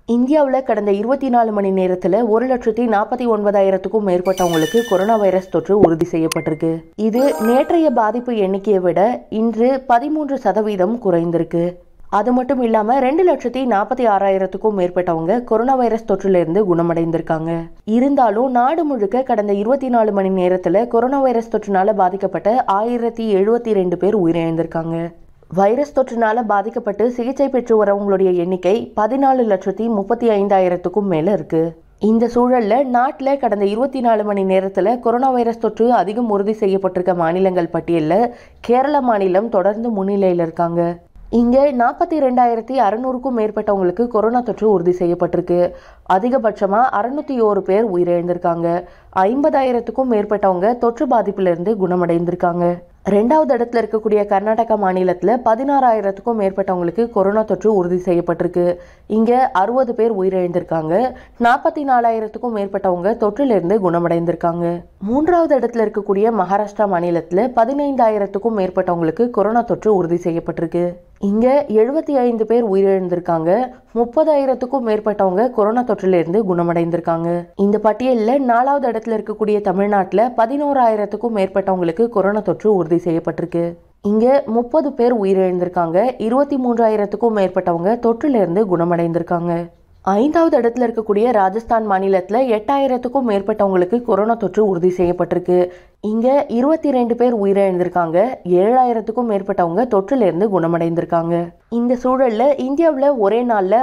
இந்தியாவில் கடந்த 24 மணி நேரத்தில் 1,49,000க்கும் மேற்பட்டவங்களுக்கு கொரோனா வைரஸ் தொற்று உறுதி செய்யப்பட்டிருக்கு. இது நேற்றைய பாதிப்பு எண்ணிக்கையை விட இன்று 13% குறைந்திருக்கு. அது மட்டும் இல்லாமல் 2,46,000க்கும் மேற்பட்டவங்க கொரோனா வைரஸ் தொற்றிலிருந்து குணமடைந்திருக்காங்க. இருந்தாலும் நாடு முழுக்க கடந்த 24 மணி நேரத்தில் கொரோனா வைரஸ் தொற்றினால பாதிக்கப்பட்ட 1,072 பேர் உயிரிழந்திருக்காங்க. வைரஸ் தொற்றினால பாதிக்கப்பட்டு சிகிச்சை பெற்று வரவங்களுடைய எண்ணிக்கை 14,35,000க்கும் மேல இருக்கு. இந்த சூழல்ல நாட்டில் கடந்த 24 மணி நேரத்தில் கொரோனா வைரஸ் தொற்று அதிகம் உறுதி செய்யப்பட்டிருக்க மாநிலங்கள் பட்டியலில் கேரள மாநிலம் தொடர்ந்து முன்னிலையில் இருக்காங்க. இங்கே 42,600க்கும் மேற்பட்டவங்களுக்கு கொரோனா தொற்று உறுதி செய்யப்பட்டிருக்கு. அதிகபட்சமாக 601 பேர் உயிரிழந்திருக்காங்க. 50,000க்கும் மேற்பட்டவங்க தொற்று பாதிப்பிலிருந்து குணமடைந்திருக்காங்க. 2வது இடத்துல இருக்கக்கூடிய கர்நாடகா மாநிலத்தில் 16,000க்கும் மேற்பட்டவங்களுக்கு கொரோனா தொற்று உறுதி செய்யப்பட்டிருக்கு. இங்கே 60 பேர் உயிரிழந்திருக்காங்க. 44,000க்கும் மேற்பட்டவங்க தொற்றிலிருந்து குணமடைந்திருக்காங்க. 3வது இடத்துல இருக்கக்கூடிய மகாராஷ்டிரா மாநிலத்தில் 15,000க்கும் மேற்பட்டவங்களுக்கு கொரோனா தொற்று உறுதி செய்யப்பட்டிருக்கு. இங்கே 75 பேர் உயிரிழந்திருக்காங்க. 30,000க்கும் மேற்பட்டவங்க கொரோனா தொற்றிலிருந்து குணமடைந்திருக்காங்க. இந்த பட்டியலில் 4வது இடத்துல இருக்கக்கூடிய தமிழ்நாட்டில் 11,000க்கும் மேற்பட்டவங்களுக்கு கொரோனா தொற்று உறுதி செய்யப்பட்டிருக்கு. இங்க 30 பேர் உயிரிழந்திருக்காங்க. 23,000க்கும் மேற்பட்டவங்க தொற்றிலிருந்து குணமடைந்திருக்காங்க. 5வது இடத்துல இருக்கக்கூடிய ராஜஸ்தான் மாநிலத்தில் 8,000க்கும் மேற்பட்டவங்களுக்கு கொரோனா தொற்று உறுதி செய்யப்பட்டிருக்கு. இங்க 22 பேர் உயிரிழந்திருக்காங்க. 7,000க்கும் மேற்பட்டவங்க தொற்றிலிருந்து குணமடைந்திருக்காங்க. இந்த சூழல்ல இந்தியாவில் ஒரே நாளில்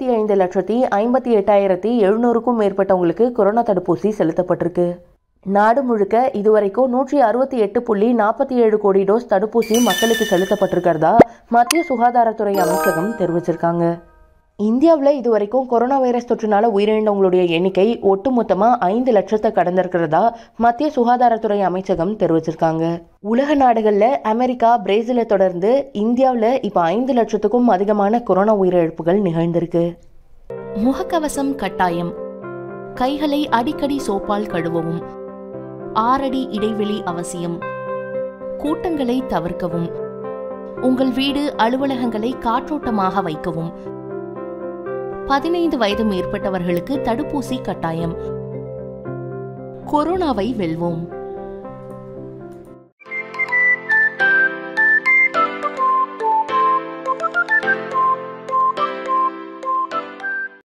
55,58,700க்கும் மேற்பட்டவங்களுக்கு கொரோனா தடுப்பூசி செலுத்தப்பட்டிருக்கு. நாடு முழுக்க இதுவரைக்கும் 168.47 கோடி டோஸ் தடுப்பூசி மக்களுக்கு செலுத்தப்பட்டிருக்கிறதா மத்திய சுகாதாரத்துறை அமைச்சகம் தெரிவிச்சிருக்காங்க. இந்தியாவில் இதுவரைக்கும் கொரோனா வைரஸ் தொற்றினால உயிரிழந்தவங்களுடைய எண்ணிக்கை ஒட்டுமொத்தமாக 5 லட்சத்தை கடந்திருக்கிறதா மத்திய சுகாதாரத்துறை அமைச்சகம் தெரிவிச்சிருக்காங்க. உலக நாடுகளில் அமெரிக்கா, பிரேசிலை தொடர்ந்து இந்தியாவில் இப்போ 5 லட்சத்துக்கும் அதிகமான கொரோனா உயிரிழப்புகள் நிகழ்ந்திருக்கு. முகக்கவசம் கட்டாயம். கைகளை அடிக்கடி சோப்பால் கழுவவும். 6 அடி இடைவெளி அவசியம். கூட்டங்களை தவிர்க்கவும். உங்கள் வீடு, அலுவலகங்களை காற்றோட்டமாக வைக்கவும். 15 வயது மேற்பட்டவர்களுக்கு தடுப்பூசி கட்டாயம். கொரோனாவை வெல்வோம்.